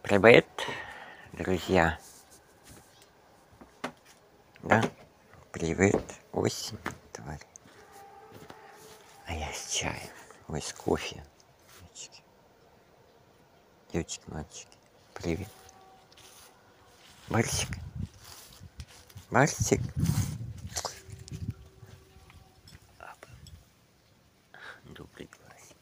Привет, друзья. Да, привет, осень, тварь. А я с чаем, ой, с кофе. Девочки, мальчики, привет. Барсик, Барсик. Добрый глазик.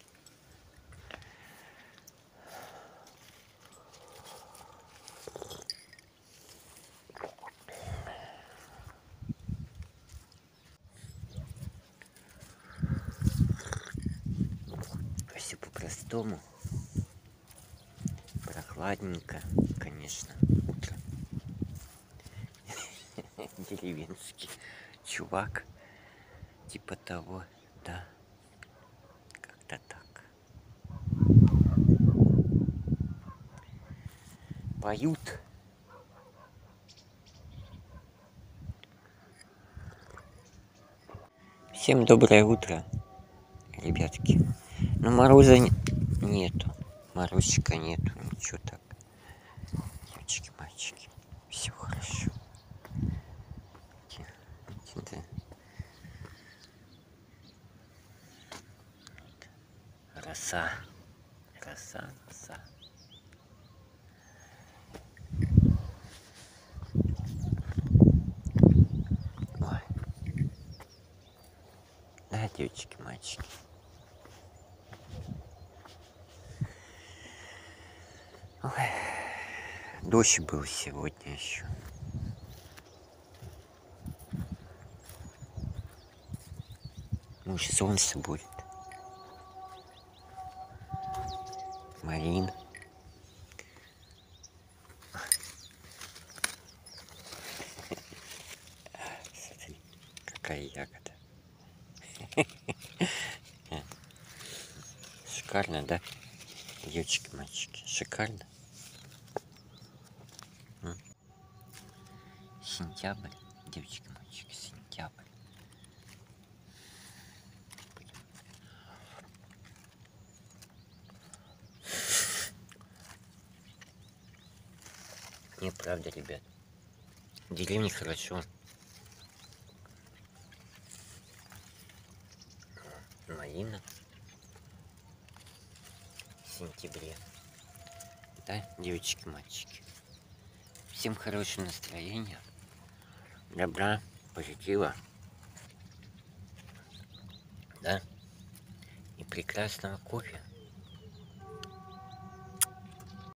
Все по-простому. Прохладненько, конечно, утро. Деревенский чувак. Типа того, да. Как-то так. Поют. Всем доброе утро, ребятки. Но мороза нету. Морозчика нету. Ничего так. Девочки, мальчики. Все хорошо. Роса. Роса, роса. Ой. Да, девочки, мальчики. Ой. Дождь был сегодня еще. Может, солнце будет. Марина. Смотри, какая ягода. Шикарно, да? Девочки, мальчики, шикарно. Сентябрь, девочки, мальчики, сентябрь. Неправда, ребят. В деревне хорошо. Малина. В сентябре. Да, девочки, мальчики. Всем хорошего настроения. Добра, позитива. Да. И прекрасного кофе.